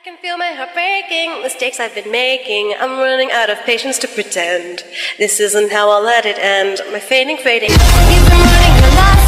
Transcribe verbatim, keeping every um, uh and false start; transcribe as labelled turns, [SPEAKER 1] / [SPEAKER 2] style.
[SPEAKER 1] can feel my heart breaking, mistakes I've been making. I'm running out of patience to pretend. This isn't how I'll let it end. My fading, fading. You've been running your last